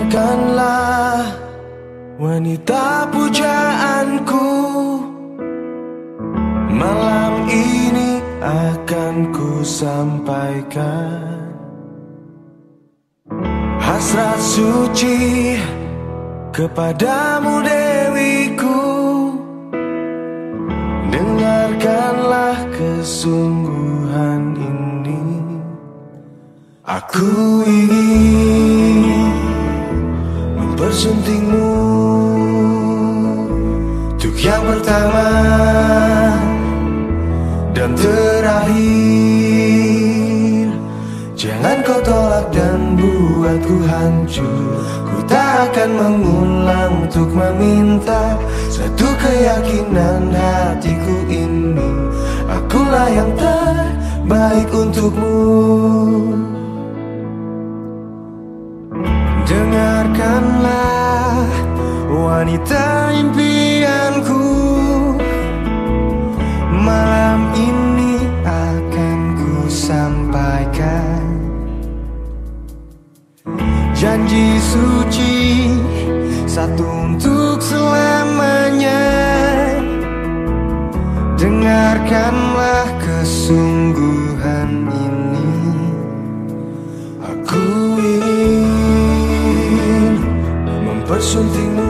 Dengarkanlah wanita pujaanku, malam ini akan ku sampaikan hasrat suci kepadamu Dewiku. Dengarkanlah kesungguhan ini. Aku ingin mempersuntingmu untuk yang pertama dan terakhir. Jangan kau tolak dan buatku hancur. Ku tak akan mengulang untuk meminta satu keyakinan hatiku ini. Akulah yang terbaik untukmu. Dengarkanlah wanita impianku, malam ini akan ku sampaikan janji suci satu untuk selamanya. Dengarkanlah kesungguhan ini. Aku ingin mempersuntingmu